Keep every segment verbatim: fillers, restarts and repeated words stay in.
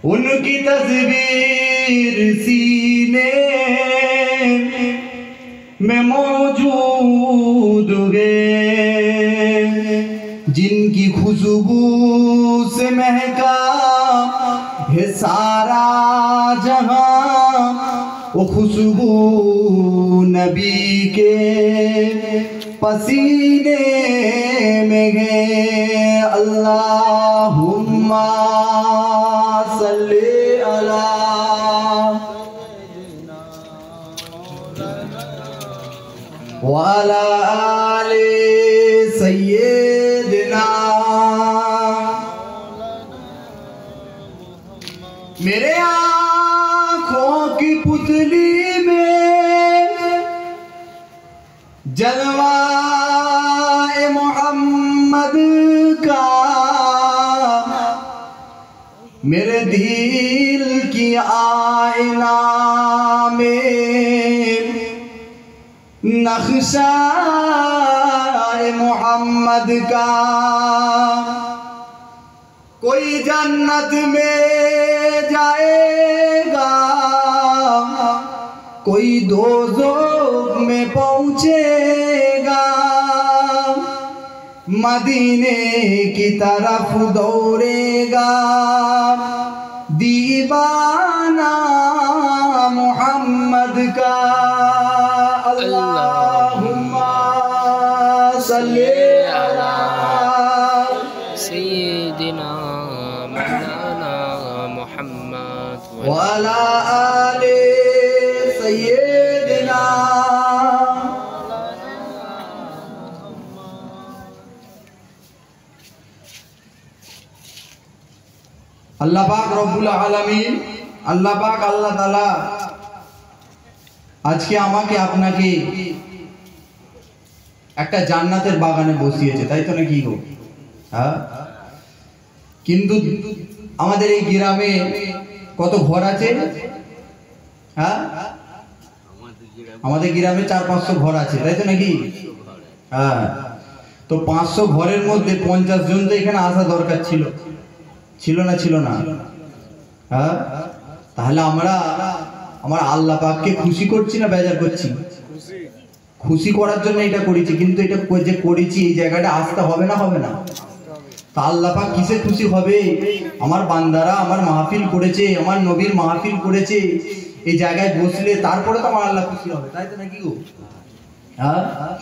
उनकी तस्वीर सीने में मौजूद है, जिनकी खुशबू से महका है सारा जहां, वो खुशबू नबी के पसीने में है। अल्लाहुम्मा सल्ली अला व अला आले सय्यिदना। मेरे आँखों की पुतली में जलवा-ए मोहम्मद का, मेरे दिल की आईना में नक्शा-ए मोहम्मद का। कोई जन्नत में जाएगा, कोई दोज़ख में पहुँचेगा, मदीने की तरफ दौड़ेगा दीवाना मोहम्मद का। अल्लाहुम्मा सल्ली अला सय्यिदिना मौलाना मुहम्मद व अला आले सय्यिदिना। अल्लाह पाक रब्बुल आलामीन, अल्लाह पाक अल्लाह ताला আজকে আমাকে আপনাকে একটা জান্নাতের বাগানে বসিয়েছে, তাই তো নাকি গো? হ্যাঁ, কিন্তু আমাদের এই গ্রামে কত ঘর আছে? হ্যাঁ, আমাদের গ্রামে চার পাঁচশো ঘর আছে, তাই তো নাকি? হ্যাঁ, তো পাঁচশো ঘরের মধ্যে পঞ্চাশ জন তো এখানে আসা দরকার ছিল, ছিল না ছিল না? হ্যাঁ, তাহলে আমরা আমার আল্লাহ পাককে খুশি করছি না বেজার করছি? খুশি করার জন্য এটা করেছি, কিন্তু এটা যে করেছি এই জায়গাটা আসতে হবে না, হবে না? তা আল্লাহ পাক কিসে খুশি হবে? আমার বান্দারা আমার মাহফিল করেছে, আমার নবীর মাহফিল করেছে, এই জায়গায় বসলে তারপরে তো আমার আল্লাহ খুশি হবে, তাই তো নাকি গো? হ্যাঁ,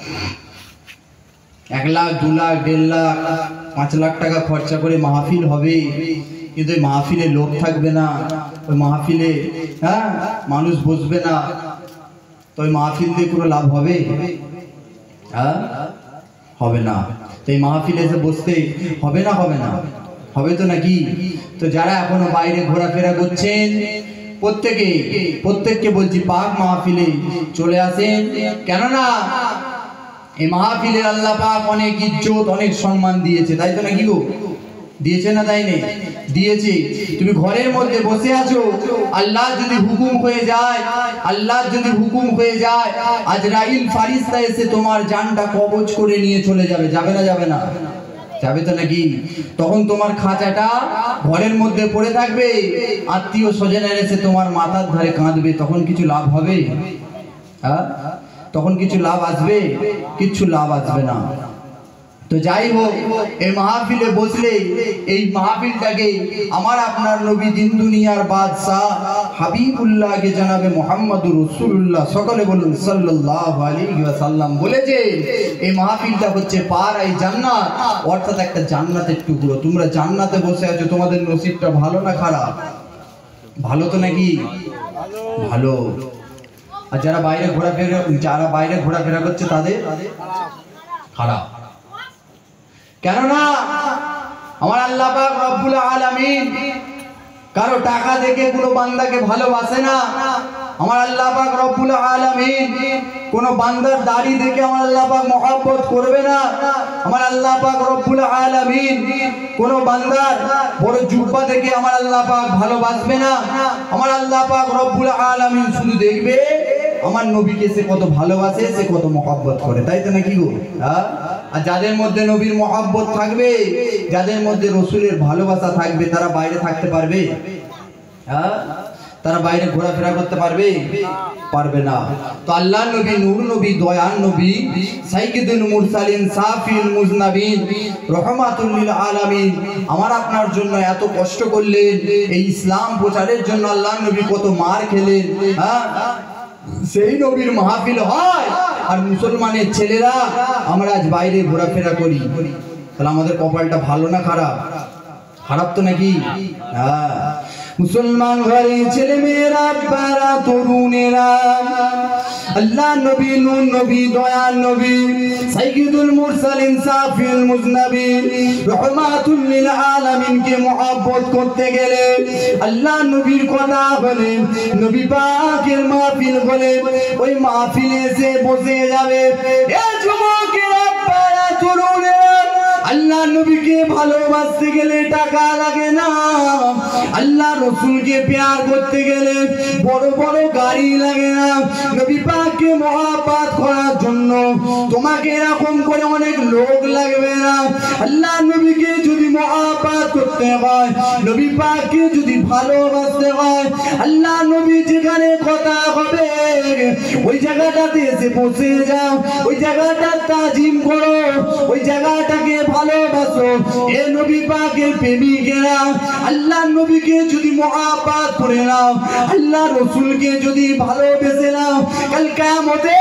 এক লাখ দু লাখ দেড় লাখ পাঁচ লাখ টাকা খরচা করে মাহফিল হবে, কিন্তু ওই মাহফিলে লোক থাকবে না, ওই মাহফিলে হ্যাঁ মানুষ বসবে না, তো ওই মাহফিল দিয়ে কোনো লাভ হবে? হ্যাঁ, হবে না। তো এই মাহফিলে এসে বসতে হবে না, হবে না? হবে তো নাকি? তো যারা এখনো বাইরে ঘোরাফেরা করছেন প্রত্যেকে প্রত্যেককে বলছি পাক মাহফিলে চলে আসেন, কেননা এই মাহফিলে আল্লাহ পাক অনেক ইজ্জত অনেক সম্মান দিয়েছে, তাই তো নাকি গো? দিয়েছে না তাই নেই? দিয়েছে। তুমি ঘরের মধ্যে বসে আছো, আল্লাহ যদি হুকুম হয়ে যায়, আল্লাহ যদি হুকুম হয়ে যায়, আজরাইল ফারিস্তা এসে তোমার জানটা কবজ করে নিয়ে চলে যাবে, যাবে না যাবে না? যাবে তো নাকি? তখন তোমার খাঁচাটা ঘরের মধ্যে পড়ে থাকবে, আত্মীয় স্বজনের এসে তোমার মাথার ধারে কাঁদবে, তখন কিছু লাভ হবে? হ্যাঁ, তখন কিছু লাভ আসবে? কিচ্ছু লাভ আসবে না। তো যাই হোক, এই মাহফিলে বসলে এই মাহফিলটাকে আমার আপনার নবী দিন দুনিয়ার বাদশাহ হাবিবুল্লাহকে জানাবে মুহাম্মদুর রাসূলুল্লাহ, সকলে বলুন সাল্লাল্লাহু আলাইহি ওয়াসাল্লাম বলেছে এই মাহফিলটা হচ্ছে পাড়াই জান্নাত, অর্থাৎ একটা জান্নাতের টুকরো। তোমরা জান্নাতে বসে আছো, তোমাদের নসিবটা ভালো না খারাপ? ভালো তো নাকি? ভালো। আর যারা বাইরে ঘোরাফেরা যারা বাইরে ঘোরাফেরা করছে তাদের খারাপ। কেননা আমার আল্লাহ পাক রব্বুল আলামিন কারো টাকা দেখে কোনো বান্দাকে ভালোবাসে না। আমার আল্লাহ পাক রব্বুল আলামিন কোনো বান্দার দাড়ি দেখে আমার আল্লাহ পাক মহব্বত করবে না। আমার আল্লাহ পাক রব্বুল আলামিন কোনো বান্দার বড় জুব্বা দেখে আমার আল্লাহ পাক ভালোবাসবে না। আমার আল্লাহ পাক রব্বুল আলামিন শুধু দেখবে আমার নবীকে সে কত ভালোবাসে, সে কত মহব্বত করে, তাই তো নাকি গো? হ্যাঁ, আর যাদের মধ্যে নবীর মহব্বত থাকবে, যাদের মধ্যে রসুলের ভালোবাসা থাকবে, তারা বাইরে থাকতে পারবে? হ্যাঁ, তারা বাইরে ঘোরাফেরা করতে পারবে? পারবে না। তো আল্লাহ নবী, নূর নবী, দয়ার নবী, সাইয়্যিদুল মুরসালিন, সাফিউল মুজনাবিন, রহমাতুল লিল আলামিন আমার আপনার জন্য এত কষ্ট করলেন, এই ইসলাম প্রচারের জন্য আল্লাহ নবী কত মার খেলেন। হ্যাঁ, সেই নবীর মাহফিল হয় আর মুসলমানের ছেলেরা আমরা আজ বাইরে ঘোরাফেরা করি। তাহলে আমাদের কপালটা ভালো না খারাপ? খারাপ তো নাকি? হ্যাঁ, মুসলমান ঘরে ছেলে মেয়েরা, বারা তরুণেরা আল্লাহ নবী, নূর নবী, দয়ার নবী, সাইয়্যিদুল মুরসালিন, সাফিউল মুজনাবিন, রহমাতুল লিল আলামিনকে মহব্বত করতে গেলে আল্লাহ নবীর কথা বলে, নবী পাকের মাহফিল বলে, ওই মাহফিলে এসে বসে যাবে। এ যুবকেরা, বারা তরুণেরা, আল্লাহ নবীকে ভালোবাসতে গেলে টাকা লাগে না, আল্লাহ রসুলকে প্যার করতে গেলে বড় বড় গাড়ি লাগে না, নবী পাককে মহব্বত করার জন্য তোমাকে এরকম করে অনেক লোক লাগবে না। আল্লাহ নবীকে যদি মহব্বত করতে হয়, নবী পাককে যদি ভালোবাসতে হয়, আল্লাহ নবী যেখানে কথা হবে ওই জায়গাটাতে এসে বসে যাও, ওই জায়গাটা তাজিম করো, ওই জায়গাটাকে ভালোবাসো। এ নবী পাকের প্রেমিকেরা, আল্লাহ নবীকে যদি মহব্বত করে নাও, আল্লাহ রসুলকে যদি ভালোবেসে নাও, কাল কিয়ামতে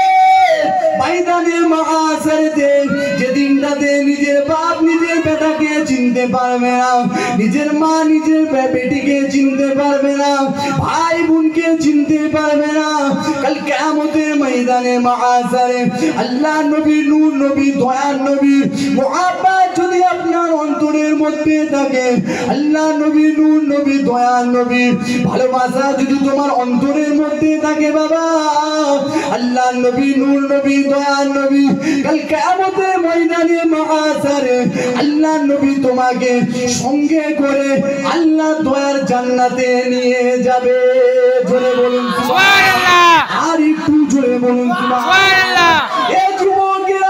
ময়দানে মাহশরেতে যেদিনটাতে নিজের বাপ নিজের বেটাকে চিনতে পারবে না, নিজের মা নিজের বেটিকে চিনতে পারবে না, ভাই বোনকে চিনতে পারবে না, কাল কিয়ামতের ময়দানে মাহশরে আল্লাহ নবী, নূর নবী, দয়ার নবী মহব্বত যদি আপনার অন্তরের মধ্যে থাকে, আল্লাহ নবী, নূর নবী, দয়ার নবী ভালোবাসা যদি তোমার অন্তরের মধ্যে থাকে বাবা, আল্লাহ নবী, নূর নবী, দয়ার নবী কাল কিয়ামতের ময়দানে মাহশরে আল্লাহ নবী তোমাকে সঙ্গে করে আল্লাহ দয়ার জান্নাতে নিয়ে যাবে। জোরে বলুন সুবহানাল্লাহ, আর একটু জোরে বলুন সুবহানাল্লাহ। এ যুবকেরা,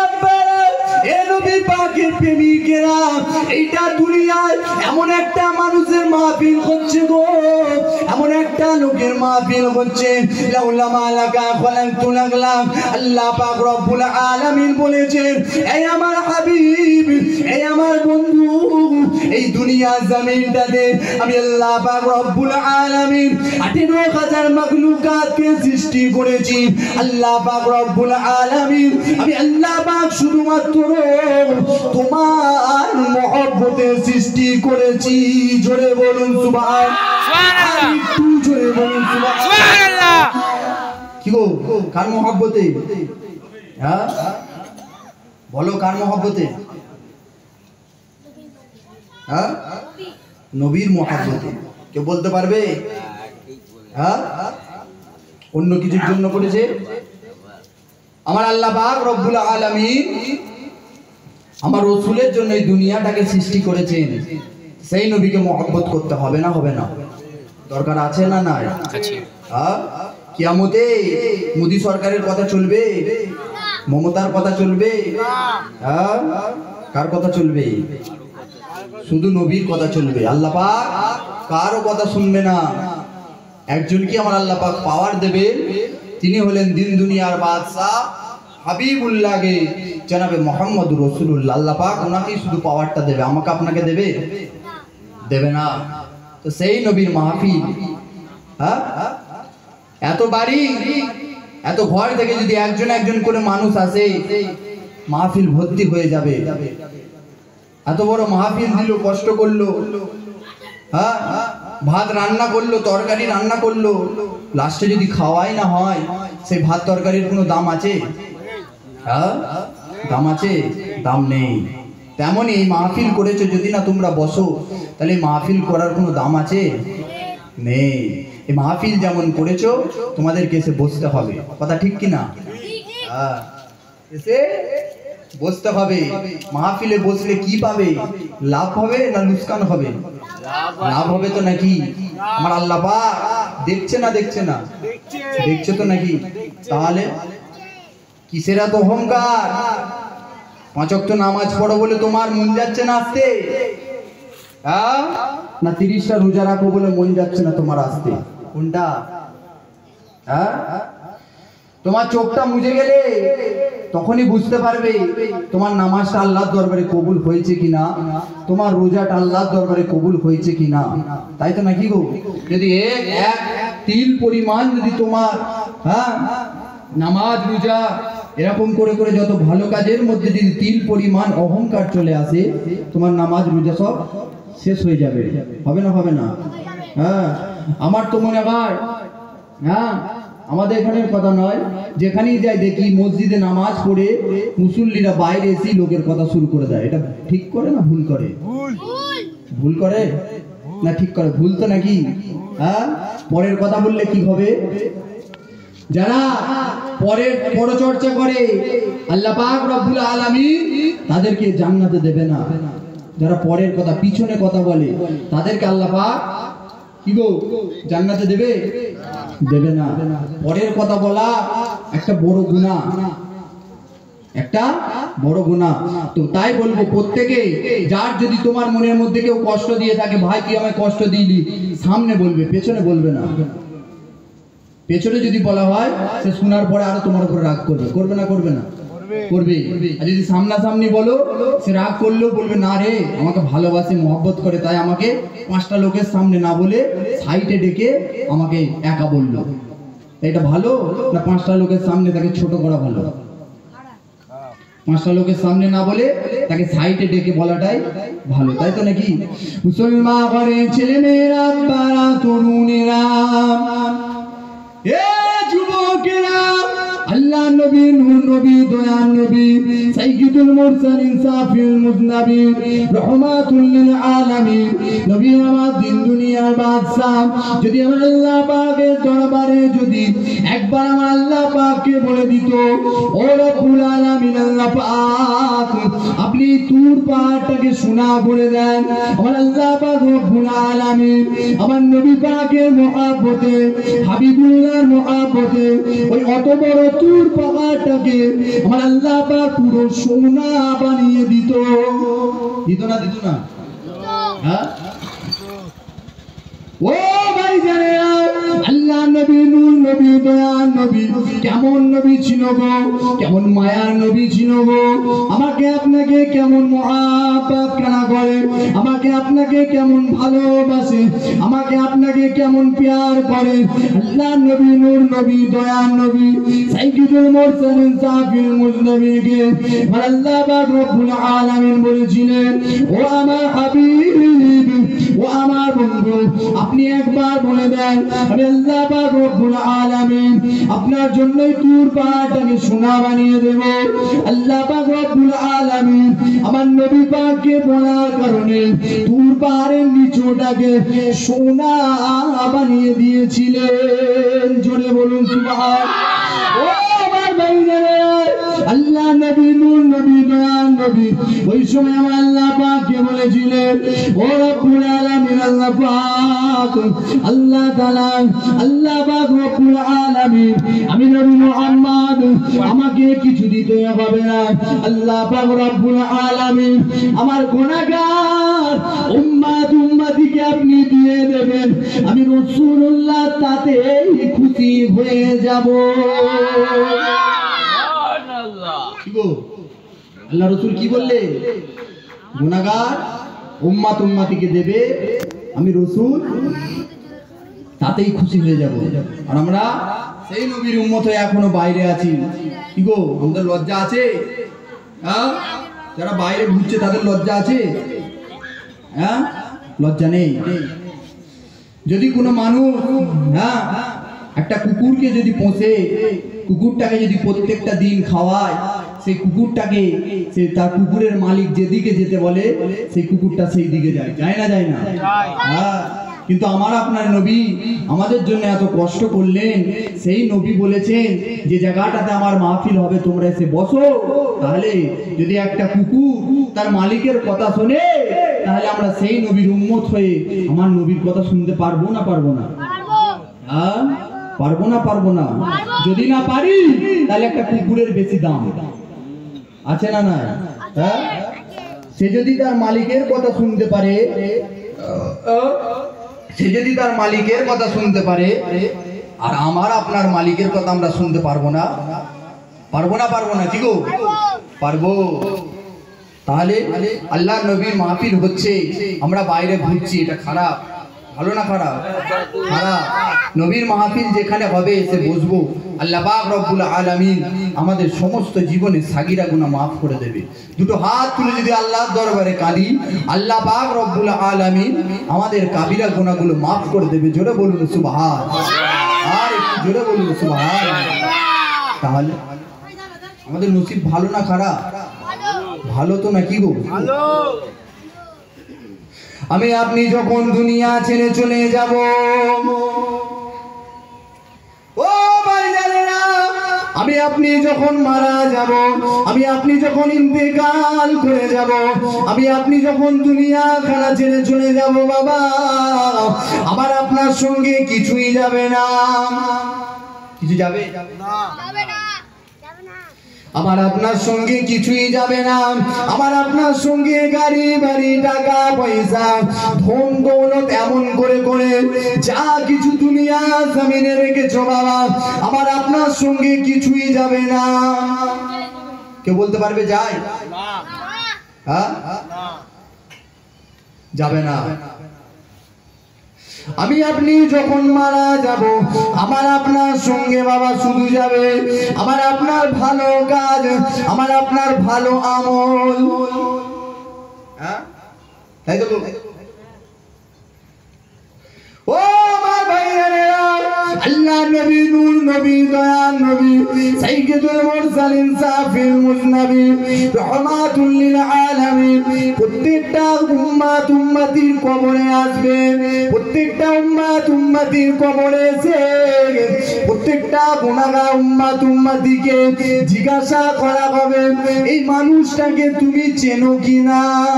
এ নবী পাকের প্রেমিকেরা, এইটা দুনিয়ায় এমন একটা মানুষের মাহফিল হচ্ছে গো, এমন একটা লোকের মাহফিল হচ্ছে, লাউলা মালাকা খলাকতু লাকলাম। আল্লাহ পাক রব্বুল আলামিন বলেছেন, এই আমার হাবিব, এই আমার বন্ধু, এই দুনিয়া জমিনটাতে আমি আল্লাহ পাক রব্বুল আলামিন আঠারো হাজার মাখলুকাতকে সৃষ্টি করেছি। আল্লাহ পাক রব্বুল আলামিন আমি আল্লাহ পাক শুধুমাত্র তোমার মহব্বতে সৃষ্টি করেছি। জোরে বলুন সুবহানাল্লাহ, একটু জোরে বলুন সুবহানাল্লাহ। কি গো, কার মহব্বতে? হ্যাঁ বলো, কার মহব্বতে? হ্যাঁ, নবীর মহব্বতে। কেউ বলতে পারবে? হ্যাঁ, অন্য কিছুর জন্য করেছে? আমার আল্লাহ পাক রব্বুল আলামিন আমার রাসূলের জন্য এই দুনিয়াটাকে সৃষ্টি করেছেন। সেই নবীকে মহব্বত করতে হবে না? হবে না? দরকার আছে না নাই? হ্যাঁ, কিয়ামতে মোদী সরকারের কথা চলবে? মমতার কথা চলবে? হ্যাঁ, কার কথা চলবে? শুধু নবীর কথা চলবে। আল্লাহ পাক কারো কথা শুনবে না। একজনকে আমার আল্লাহ পাক পাওয়ার দেবে, তিনি হলেন দিন দুনিয়ার বাদশাহ হাবিবুল্লাহকে জনাবে মুহাম্মদুর রাসূলুল্লাহ। আল্লাহ পাক ওনাকেই শুধু পাওয়ারটা দেবে, আমাকে আপনাকে দেবে? দেবে না। তো সেই নবীর মাহফিল, হ্যাঁ, এত বাড়ি এত ঘর থেকে যদি একজন একজন করে মানুষ আসে, মাহফিল ভর্তি হয়ে যাবে। এত বড় মাহফিল দিল, কষ্ট করলো, হ্যাঁ, ভাত রান্না করলো, তরকারি রান্না করলো, লাস্টে যদি খাওয়াই না হয়, সেই ভাত তরকারির কোনো দাম আছে? হ্যাঁ, দাম আছে? দাম নেই। তেমনই এই মাহফিল করেছো, যদি না তোমরা বসো, তাহলে এই মাহফিল করার কোনো দাম আছে? নেই। এই মাহফিল যেমন করেছো, তোমাদেরকে এসে বসতে হবে। কথা ঠিক কিনা? হ্যাঁ, এসে বসতে হবে। মাহফিলে বসলে কি পাবে? লাভ হবে না লুকসান হবে? লাভ হবে তো নাকি? আমার আল্লাহ পাক দেখছে না? দেখছে না? দেখছে তো নাকি? তাহলে কিসের এত অহংকার? পাঁচ ওয়াক্ত নামাজ পড়ো বলে তোমার মন যাচ্ছে না আসতে? হ্যাঁ না তিরিশটা রোজা রাখো বলে মন যাচ্ছে না তোমার আসতে? কোনটা? হ্যাঁ তোমার চোখটা মুজে গেলে তখনই বুঝতে পারবে তোমার নামাজটা আল্লাহর দরবারে কবুল হয়েছে কিনা, তোমার রোজাটা আল্লাহর দরবারে কবুল হয়েছে কিনা। তাই তো নাকি গো? যদি এক এক তিল পরিমাণ যদি তোমার হ্যাঁ নামাজ রোজা এরকম করে করে যত ভালো কাজের মধ্যে যদি তিল পরিমাণ অহংকার চলে আসে, তোমার নামাজ রোজা সব শেষ হয়ে যাবে। হবে না? হবে না? হ্যাঁ আমার তো মনে হয় হ্যাঁ আমাদের এখানের কথা নয়, যেখানেই যাই দেখি মসজিদে নামাজ পড়ে মুসল্লিরা বাইরে এসে লোকের কথা শুরু করে দেয়। এটা ঠিক করে না ভুল করে? ভুল করে না ঠিক করে? ভুল তো নাকি? হ্যাঁ পরের কথা বললে কি হবে? যারা পরের পরচর্চা করে আল্লাহ পাক রব্বুল আলামিন তাদেরকে জান্নাতে দেবে না। যারা পরের কথা পিছনে কথা বলে তাদেরকে আল্লাহ পাক কি গো জান্নাতে দেবে? দেবে না। পরের কথা বলা একটা বড় গুনাহ, একটা বড় গুনাহ। তো তাই বলবো প্রত্যেকে, যার যদি তোমার মনের মধ্যে কেউ কষ্ট দিয়ে থাকে, ভাই তুই আমায় কষ্ট দিলি, সামনে বলবে, পেছনে বলবে না। পেছনে যদি বলা হয় সে শোনার পরে আরো তোমার উপর রাগ করবে। করবে না? করবে না? করবে। আর যদি সামনাসামনি বলো, সে রাগ করলেও বলবে না রে আমাকে ভালোবাসে মহব্বত করে, তাই আমাকে পাঁচটা লোকের সামনে না বলে সাইডে ডেকে আমাকে একা বললো। এটা ভালো না পাঁচটা লোকের সামনে তাকে ছোট করা ভালো? পাঁচটা লোকের সামনে না বলে তাকে সাইডে ডেকে বলাটাই ভালো। তাই তো নাকি? মুসলমান ঘরে ছেলে মেয়েরা, তারা তরুণেরা, এ যুবকেরা, আল্লাহ নবী, নূর নবী, দয়ার নবী, সাইয়্যিদুল মুরসালিন, সাফিউল মুযনাবিন, রাহমাতুল লিল আলামিন, নবী আমার দিন দুনিয়ার বাদশা, যদি আমার আল্লাহ পাকের দরবারে যদি একবার আমার আল্লাহ পাককে বলে দিত, ও রব্বুল আলামিন আল্লাহ পাক আপনি তুর পাহাড়টাকে সোনা করে দেন, আমার আল্লাহ পাক রব্বুল আলামিন আমার নবী পাকের মহব্বতে, হাবিবুল্লাহর মহব্বতে ওই অত বড় তুর পাহাড়টাকে আমার আল্লাহ পাক পুরো সোনা বানিয়ে দিত। দিত না? দিত না? হ্যাঁ ও ভাই জানে আল্লাহ নবী, নূর নবী, দয়ার নবী কেমন নবী ছিল গো, কেমন মায়ার নবী ছিল গো। আমাকে আপনাকে কেমন মহব্বত কেন করে, আমাকে আপনাকে কেমন ভালোবাসে, আমাকে আপনাকে কেমন প্যার করে। আল্লাহ নবী, নূর নবী, দয়ার নবী, সাইয়্যিদুল মুরসালিন, সাফিউল মুযনাবিনকে আল্লাহ পাক রব্বুল আলামিন বলেছিলেন, ও আমার হাবিব, ও আমার বন্ধু, আপনি একবার বলে দেন আমি আল্লাহ পাক রব্বুল আলামিন আপনার জন্যই তুর পাহাড়টাকে সোনা বানিয়ে দেব। আল্লাহ পাক রব্বুল আলামিন আমার নবী পাককে বলার কারণে তুর পাহাড়ের নিচটাকে সোনা বানিয়ে দিয়েছিলেন। জোরে বলুন সুবহানাল্লাহ। ও আমার ভাইরা, আল্লাহ নবী, নূর নবী, দয়ার নবী ওই সময় আমার আল্লাহ পাককে বলেছিলেন, ও রব্বুল আলামিন আল্লাহ পাক, আল্লাহ তাআলা, আল্লাহ পাক রব্বুল আলামিন আমি নবী মুহাম্মদ আমাকে কিছু দিতে হবে না, আল্লাহ পাক রব্বুল আলামিন আমার গুনাহগার উম্মত উম্মতিকে আপনি দিয়ে দেবেন, আমি রাসূলুল্লাহ তাতেই খুশি হয়ে যাব। আল্লাহ রসুল কি বললে? গুনাহগার উম্মত উম্মতিকে দেবে, আমি রসুল তাতেই খুশি হয়ে যাব। আর আমরা সেই নবীর উম্মত হয়ে এখনো বাইরে আছি। কি গো আমাদের লজ্জা আছে? হ্যাঁ যারা বাইরে ঘুরছে তাদের লজ্জা আছে? হ্যাঁ লজ্জা নেই। যদি কোনো মানুষ হ্যাঁ একটা কুকুরকে যদি পোষে, কুকুরটাকে যদি প্রত্যেকটা দিন খাওয়ায়, সেই কুকুরটাকে সে তার কুকুরের মালিক যেদিকে যেতে বলে সেই কুকুরটা সেই দিকে যায়। যায় না? যায় না? হ্যাঁ কিন্তু আমার আপনার নবী আমাদের জন্য এত কষ্ট করলেন, সেই নবী বলেছেন যে জায়গাটাতে আমার মাহফিল হবে তোমরা এসে বসো। তাহলে যদি একটা কুকুর তার মালিকের কথা শোনে, তাহলে আমরা সেই নবীর উম্মত হয়ে আমার নবীর কথা শুনতে পারবো না? পারবো না? হ্যাঁ পারবো না? পারবো না? যদি না পারি তাহলে একটা কুকুরের বেশি দাম আছে না? না হ্যাঁ সে যদি তার মালিকের কথা শুনতে পারে, সে যদি তার মালিকের কথা শুনতে পারে, আর আমার আপনার মালিকের কথা আমরা শুনতে পারবো না, পারবো না পারবো না কি গো? পারবো। তাহলে আল্লাহ নবীর মাহফিল হচ্ছে, আমরা বাইরে ঘুরছি, এটা খারাপ? ভালো না খারাপ? খারাপ। নবীর মাহফিল যেখানে হবে সে বসবো, আল্লাহ পাক রব্বুল আলামিন আমাদের সমস্ত জীবনের সাগিরা গুনাহ মাফ করে দেবে। দুটো হাত তুলে যদি আল্লাহর দরবারে কাঁদি, আল্লাহ পাক রব্বুল আলামিন আমাদের কাবিরা গুনাহগুলো মাফ করে দেবে। জোরে বলুন সুবহান। আর একটু জোরে বলুন সুবহান। তাহলে আমাদের নসিব ভালো না খারাপ? ভালো তো নাকি গো? ভালো। আমি আপনি যখন দুনিয়া ছেড়ে চলে যাব, ও ভাইজানেরা, আমি আপনি যখন মারা যাব, আমি আপনি যখন ইন্তেকাল করে যাব, আমি আপনি যখন দুনিয়া খানা ছেড়ে চলে যাব বাবা, আমার আপনার সঙ্গে কিছুই যাবে না। কিছু যাবে না? আমার আপনার সঙ্গে কিছুই যাবে না। আমার আপনার সঙ্গে গাড়ি বাড়ি টাকা পয়সা ধন দৌলত এমন করে করে যা কিছু দুনিয়া জমিনে রেখেছো বাবা, আমার আপনার সঙ্গে কিছুই যাবে না। কেউ বলতে পারবে যায়? হ্যাঁ, যাবে না। আমি আপনি যখন মারা যাব, আমার আপনার সঙ্গে বাবা শুধু যাবে আমার আপনার ভালো কাজ, আমার আপনার ভালো আমল। হ্যাঁ, তাই তো? ও আমার ভাইরা, আল্লাহ নবী, নূর নবী, দয়ার নবী, সাইয়্যিদুল মুরসালিন, সাফিল মুজনবী, রাহমাতুল লিল আলামিন, প্রত্যেকটা উম্মত উম্মতির কবরে আসবে, প্রত্যেকটা উম্মত উম্মতির কবরে এসে প্রত্যেকটা গুনাহগার উম্মত উম্মতিকে জিজ্ঞাসা করা হবে, এই মানুষটাকে তুমি চেনো কিনা?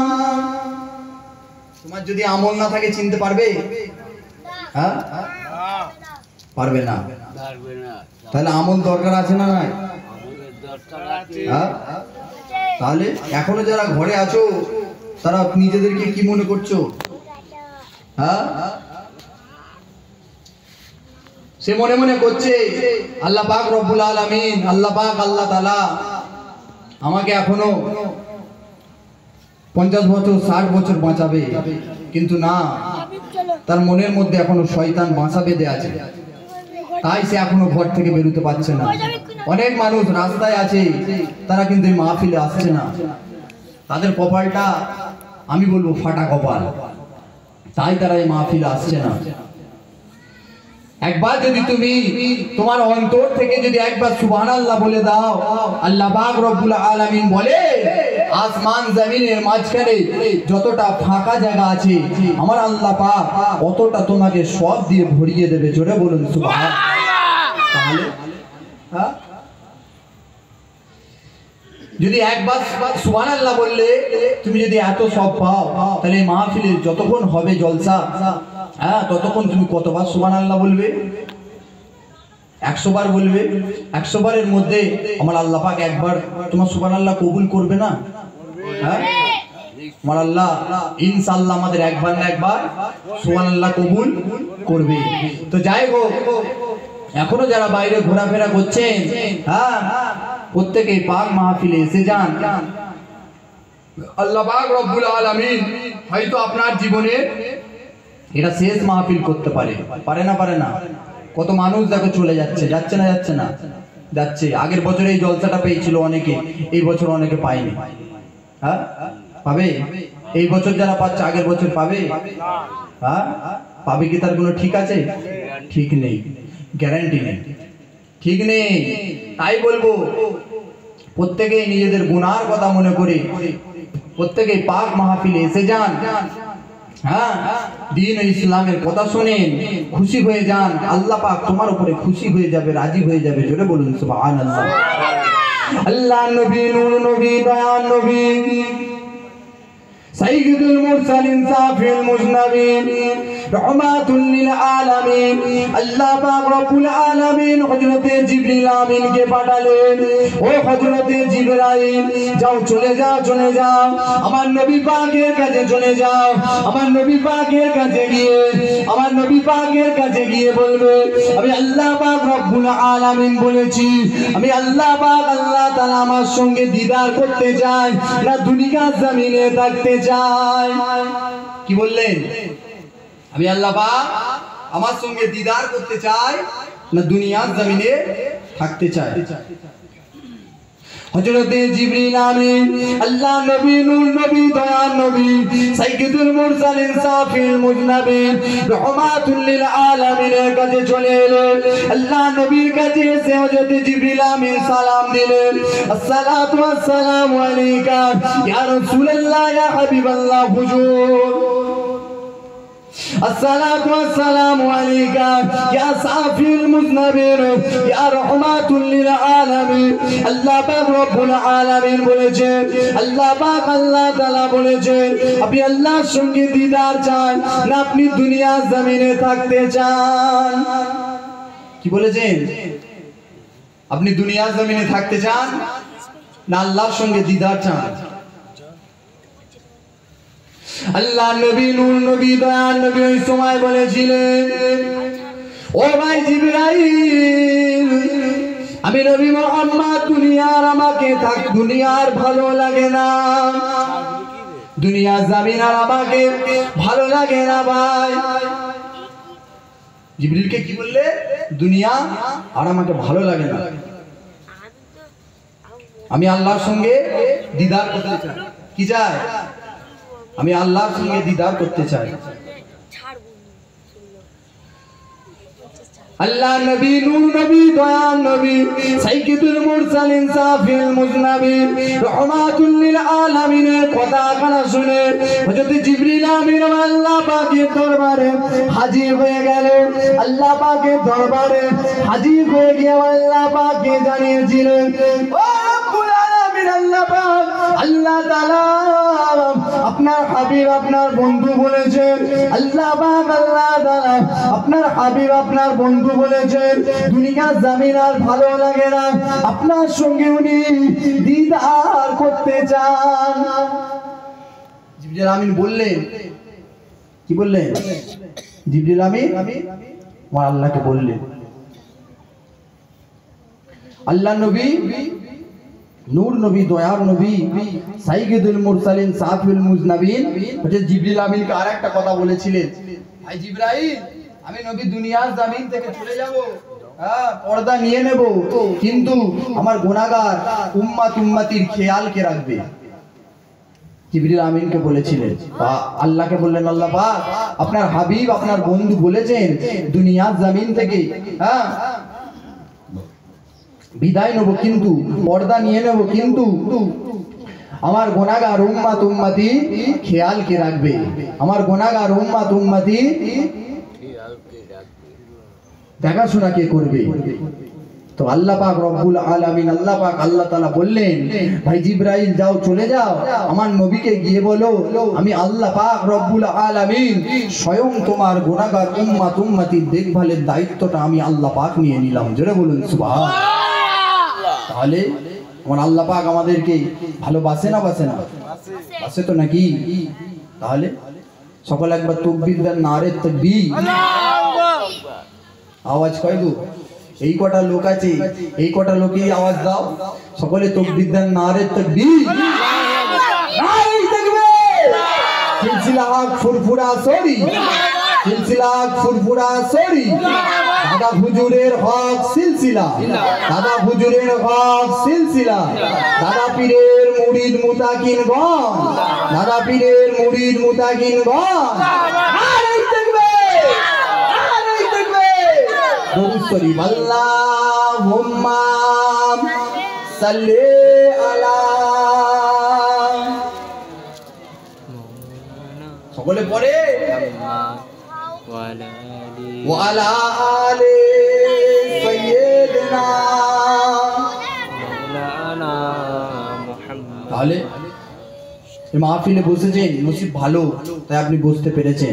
তোমার যদি আমল না থাকে চিনতে পারবে? হ্যাঁ, পারবে না। তাহলে আমল দরকার আছে না নাই? তাহলে এখনো যারা ঘরে আছো তারা নিজেদেরকে কি মনে করছো? হ্যাঁ, সে মনে মনে করছে আল্লাহ পাক রব্বুল আলামিন, আল্লাহ পাক আল্লাহ তাআলা আমাকে এখনো পঞ্চাশ বছর ষাট বছর বাঁচাবে, কিন্তু না, তার মনের মধ্যে এখনো শয়তান বাসা বেঁধে আছে, তাই সে এখনো ঘর থেকে বেরোতে পারছে না। অনেক মানুষ রাস্তায় আছে, তারা কিন্তু এই মাহফিলে আসছে না, তাদের কপালটা আমি বলবো ফাটা কপাল, তাই তারা এই মাহফিলে আসছে না। একবার যদি তুমি তোমার অন্তর থেকে যদি একবার সুবহানাল্লাহ বলে দাও, আল্লাহ পাক রব্বুল আলামিন বলে আসমান জমিনের মাঝখানে যতটা ফাঁকা জায়গা আছে আমার আল্লাহ পাক অতটা তোমাকে সব দিয়ে ভরিয়ে দেবে। জোরে বলুন সুবহানাল্লাহ। তাহলে হ্যাঁ, যদি একবার সুবহানাল্লাহ বললে তুমি যদি এত সব পাও, তাহলে এই মাহফিলে যতক্ষণ হবে জলসা, হ্যাঁ, ততক্ষণ তুমি কতবার সুবহানাল্লাহ বলবে? একশো বার বলবে। একশো বারের মধ্যে আমার আল্লাহ পাক একবার তোমার সুবহানাল্লাহ কবুল করবে না? হ্যাঁ, আমার আল্লাহ ইনশাআল্লাহ আমাদের একবার না একবার সুবহানাল্লাহ কবুল করবে। তো যাই হোক, এখনো যারা বাইরে ঘোরাফেরা করছেন, হ্যাঁ, প্রত্যেকে পাক মাহফিলে এসে যান। আল্লাহ পাক রব্বুল আলামিন হয়তো আপনার জীবনে এটা শেষ মাহফিল করতে পারে, পারে না? পারে না? কত মানুষ দেখো চলে যাচ্ছে, যাচ্ছে না? যাচ্ছে না? যাচ্ছে। আগের বছর এই জলসাটা পেয়েছিল অনেকে, এই বছর অনেকে পায়নি। হ্যাঁ, পাবে? এই বছর যারা পাচ্ছে আগের বছর পাবে? হ্যাঁ, পাবে কি তার কোনো ঠিক আছে? ঠিক নেই, গ্যারান্টি নেই, ঠিক নেই। তাই বলবো প্রত্যেকেই নিজেদের গুনার কথা মনে করে প্রত্যেকেই পাক মাহফিলে এসে যান। হ্যাঁ, দ্বীন ইসলামের কথা শুনেন, খুশি হয়ে যান, আল্লাহ পাক তোমার উপরে খুশি হয়ে যাবে, রাজি হয়ে যাবে। জোরে বলুন সুবহানাল্লাহ। আল্লাহ নবী, নূর নবী, দয়ার নবী, সাইয়্যিদুল মুরসালিন সাফিল মুজনাবিন রাহমাতুল লিল আলামিন আল্লাহ পাক রব্বুল আলামিন হযরতে জিবরিল আমিনকে পাঠালেন। ও হযরতে জিবরাইল, যাও চলে যাও চলে যাও আমার নবী পাকের কাছে চলে যাও। আমার নবী পাকের কাছে গিয়ে আমার নবী পাকের কাছে গিয়ে বলবে, আমি আল্লাহ পাক রব্বুল আলামিন বলেছি, আমি আল্লাহ পাক আল্লাহ তাআলা আমার সঙ্গে দিদার করতে চাই না দুনিয়ার জমিনে থাকতে চাই। কি বললেন? আমি আল্লাহ পাক আমার সঙ্গে দিদার করতে চাই না দুনিয়ার জমিনে থাকতে চাই। হযরতে জিবরিল আমিন আল্লাহ নবী নূর নবী দয়ার নবী সাইয়্যিদুল মুরসালিন সাফিল মুজনাবিন রাহমাতুল লিল আলামিনের কাছে চলে এলেন। আল্লাহ নবীর কাছে এসে হযরতে জিবরিল আমিন সালাম দিলেন, আসসালাতু ওয়াসসালামু আলাইকা ইয়া রাসূলুল্লাহ ইয়া হাবিবাল্লাহ হুজুর। আসসালাতু ওয়াসসালামু আলাইকা ইয়া সাফিল মুজনাবিন ইয়া রাহমাতুল লিল আলামিন। আল্লাহ পাক রব্বুল আলামিন বলেছেন, আল্লাহ পাক আল্লাহ তাআলা বলেছেন, আপনি আল্লাহর সঙ্গে দিদার চান না আপনি দুনিয়ার জমিনে থাকতে চান? কি বলেছেন? আপনি দুনিয়ার জমিনে থাকতে চান না আল্লাহর সঙ্গে দিদার চান? আল্লাহ নবী নূর নবী দয়ার নবী ওই সময় বলেছিলেন, ও ভাই জিবরাইল, আমি নবী মুহাম্মদ দুনিয়ার আমাকে থাক দুনিয়ার ভালো লাগে না, দুনিয়ার জমিন আর আমাকে ভালো লাগে না ভাই। জিবরিলকে কি বললে? দুনিয়া আর আমাকে ভালো লাগে না, আমি আল্লাহর সঙ্গে দিদার করতে চাই। কি চাই? আমি আল্লাহর সঙ্গে দিদার করতে চাই। আল্লাহ নবী নূর নবী দয়ার নবী সাইয়্যিদুল মুরসালিন সাফিল মুজনাবিন রাহমাতুল লিল আলামিনের কথা কানা শুনে হযরত জিবরিল আমিন আল্লাহ পাকের দরবারে হাজির হয়ে গেলেন। আল্লাহ পাকের দরবারে হাজির হয়ে গিয়ে আল্লাহ পাককে জানিয়েছিলেন, ও রব্বুল আলামিন আল্লাহ পাক আল্লাহ তাআলা আপনার হাবিব আপনার বন্ধু বলেছেন, আল্লাহ পাক আল্লাহ তাআলা আপনার হাবিব আপনার বন্ধু বলেছেন দুনিয়ার জমিন আর ভালো লাগে না, আপনার সঙ্গে উনি দিদার করতে চান। জিবরিল আমিন বললেন, কি বললেন? জিবরিল আমিন আমার আল্লাহকে বললেন। আল্লাহ নবী নূর নবী দয়ার নবী সাইয়্যিদুল মুরসালিন সাফিল মুজনাবিন হচ্ছে জিবরিল আমিনকে আরেকটা কথা বলেছিলেন, ভাই জিবরাইল, আমি নবী দুনিয়ার জমিন থেকে চলে যাব, হ্যাঁ পর্দা নিয়ে নেব, কিন্তু আমার গুনাহগার উম্মত উম্মতির খেয়াল কে রাখবে? জিবরিল আমিনকে বলেছিলেন। আল্লাহকে বললেন, আল্লাহ পাক আপনার হাবিব আপনার বন্ধু বলেছেন দুনিয়ার জমিন থেকে হ্যাঁ বিদায় নেব, কিন্তু পর্দা নিয়ে নেব, কিন্তু আমার গুনাহগার উম্মত উম্মতি খেয়াল কে রাখবে? আমার গুনাহগার উম্মত উম্মতি দেখাশোনা কে করবে? তো আল্লাহ পাক রব্বুল আলামিন আল্লাহ পাক আল্লাহ তাআলা বললেন, ভাই জিবরাইল যাও চলে যাও আমার নবীকে গিয়ে বলো, আমি আল্লাহ পাক রব্বুল আলামিন স্বয়ং তোমার গুনাহগার উম্মত উম্মতির দেখভালের দায়িত্বটা আমি আল্লাহ পাক নিয়ে নিলাম। জোরে বলুন সুবহানাল্লাহ। তাহলে আমার আল্লাহ পাক আমাদেরকে ভালোবাসে না বাসে না? বাসে তো নাকি? তাহলে সকলে একবার তাকবীর দেন, নারে তাকবীর। আওয়াজ কয় গো? এই কটা লোক আছে, এই কটা লোকই আওয়াজ দাও, সকলে তাকবীর দেন, নারে তাকবীর। নারে তাকবীর। সিলসিলা হক ফুরফুরা সরি, সিলসিলা হক ফুরফুরা সরি, দাদা হুজুরের হক সিলসিলা, দাদা হুজুরের হক সিলসিলা, দাদা পীরের মুরিদ মুতাকিনগণ, দাদা পীরের মুরিদ মুতাকিনগণ। নারে তাকবীর, নারে তাকবীর। দরুদ শরীফ আল্লাহুম্মা সাল্লি আলা, সকলে পড়ে ওয়ালা আলি সাইয়্যিদিনা মাওলানা মুহাম্মদ। তাহলে এই মাহফিলে বসেছেন, নসিব ভালো তাই আপনি বসতে পেরেছেন।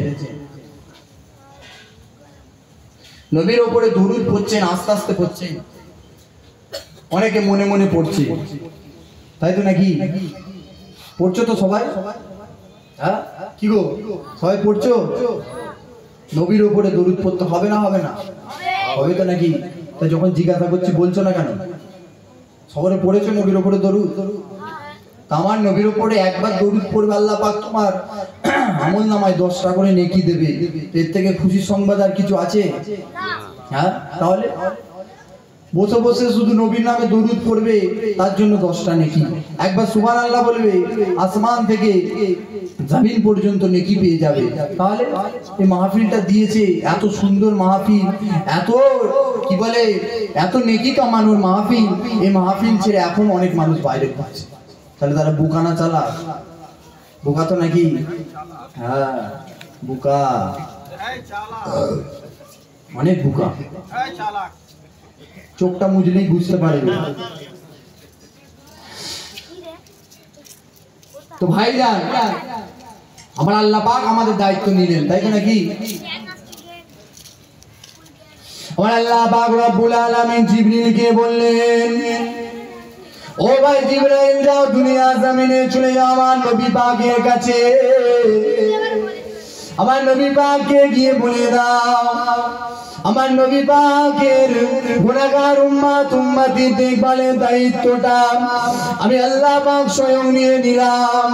নবীর ওপরে দরুদ পড়ছেন, আস্তে আস্তে পড়ছেন, অনেকে মনে মনে পড়ছে, তাই তো নাকি? পড়ছো তো সবাই? হ্যাঁ কি গো, সবাই পড়ছো? নবীর ওপরে দরুদ পড়তে হবে না হবে না? হবে তো নাকি? তাই যখন জিজ্ঞাসা করছি বলছো না কেন? সবাই পড়েছো নবীর ওপরে দরুদ? আমার নবীর ওপরে একবার দরুদ পড়বে আল্লাহ পাক তোমার আমল নামায় দশটা করে নেকি দেবে। এর থেকে খুশির সংবাদ আর কিছু আছে? হ্যাঁ, তাহলে বসে বসে শুধু নবীর নামে দরুদ পড়বে, তার জন্য দশটা নেকি। একবার সুবহানাল্লাহ বলবে, আসমান থেকে জমিন পর্যন্ত নেকি পেয়ে যাবে। তাহলে এই মাহফিলটা দিয়েছে, এত সুন্দর মাহফিল, এত কি বলে এত নেকি কামানোর মাহফিল, এই মাহফিল ছেড়ে এখন অনেক মানুষ বাইরে ঘুরছে। তাহলে তারা বুকানা চালা, বুকা তো নাকি? হ্যাঁ বুকা, অনেক বুকা, চোখটা মুজলেই বুঝতে পারবে। তো ভাইজান, আমার আল্লাহ পাক আমাদের দায়িত্ব নিলেন, তাই তো নাকি? আমার আল্লাহ পাক রব্বুল আলামিন জিবরিলকে বললেন, ও ভাই জিবরাইল যাও দুনিয়া জমিনে চলে যাও আমার নবী পাকের কাছে। আমার নবী পাককে গিয়ে বলে দাও, আমার নবী পাকের গুনাহগার উম্মত উম্মতি দেখভালের দায়িত্বটা আমি আল্লাহ পাক স্বয়ং নিয়ে নিলাম।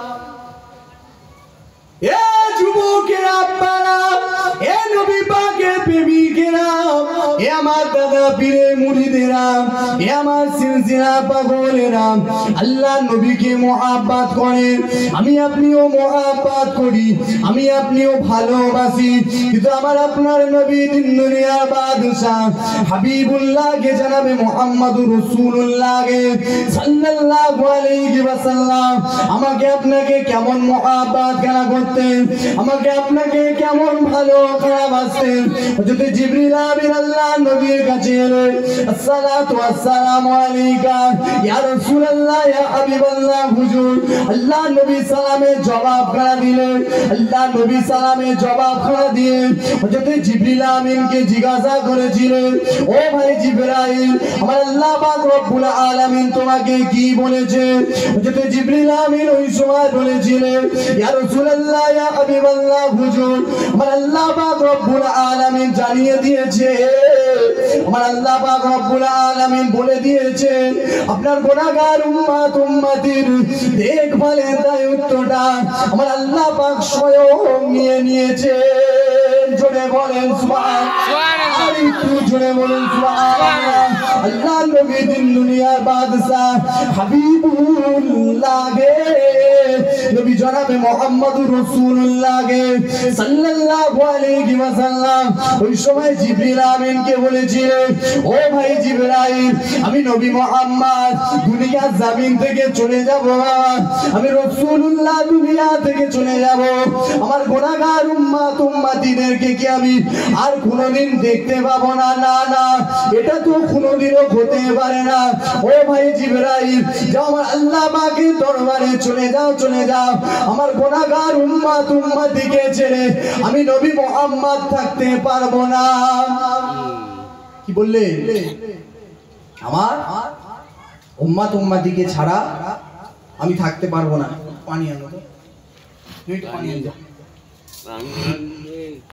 এ যুবকেরা, আপনারা এ নবী পাকের প্রেমিকেরা, এ আমার দাদা পীরের মুরিদেরা, এ আমার সিলসিলা পাগলেরা, আল্লাহ নবীকে মুহাব্বত করেন, আমি আপনিও মুহাব্বত করি, আমি আপনিও ভালোবাসি। কিন্তু আমার আপনার নবী দিন দুনিয়ার বাদশা হাবিবুল্লাহকে জানাবে মুহাম্মাদুর রাসূলুল্লাহকে সাল্লাল্লাহু আলাইহি ওয়াসাল্লাম আমাকে আপনাকে কেমন মুহাব্বত করা করতেন, আমাকে আপনাকে কেমন ভালো করা বাসতেন। হযরত জিবরিল আমিন আল্লাহ নবীর কাছে এলেন, আসসালাতু ওয়াসসালামু আলাইকা ইয়া রাসূলুল্লাহ ইয়া হাবিবাল্লাহ। হুজুর আল্লাহ নবী সালামের জবাব করা দিলেন, আল্লাহ নবী সালামের জবাব করা দিয়ে হযরত জিবরিল আমিনকে জিজ্ঞাসা করেছিলেন, ও ভাই জিবরাইল, আমার আল্লাহ পাক রব্বুল আলামিন তোমাকে কি বলেছে? হযরত জিবরিল আমিন ওই সময় বলেছিলেন, ইয়া রাসূলুল্লাহ ইয়া হাবিবাল্লাহ। হুজুর আমার আল্লাহ পাক রব্বুল আলামিন জানিয়ে দিয়েছে, আমার আল্লাহ পাক রব্বুল আলামিন বলে দিয়েছে আপনার গুনাহগার উম্মত উম্মতির দেখভালের দায়িত্বটা আমার আল্লাহ পাক স্বয়ং নিয়ে নিয়েছে। জোরে বলেন সুবহানাল্লাহ, আর একটু জোরে বলেন সুবহানাল্লাহ। আল্লাহ নবী দিন দুনিয়ার বাদশা হাবিবুল্লাহ গে নবী জনাবে মুহাম্মদুর রাসূলুল্লাহ গে সাল্লাল্লাহু আলাইহি ওয়াসাল্লাম ওই সময় জিবরিল আমিনকে বলেছিলেন, ও ভাই জিবরাইল, আমি নবী মুহাম্মদ দুনিয়ার জমিন থেকে চলে যাব, আমি রাসূলুল্লাহ দুনিয়া থেকে চলে যাব, আমার গুনাহগার উম্মত উম্মতিদেরকে কি আমি আর কোনোদিন দেখতে পাবো না? না না, এটা তো কোনোদিনও হতে পারে না। ও ভাই জিবরাইল, যাও আমার আল্লাহ পাকের দরবারে চলে যাও, চলে যাও, আমার গুনাহগার উম্মত উম্মতিকে ছেড়ে আমি নবী মুহাম্মদ থাকতে পারবো না। কি বললে? আমার উম্মত উম্মতিকে ছাড়া আমি থাকতে পারবো না। পানি আনো তো, তুমি একটু পানি আনো।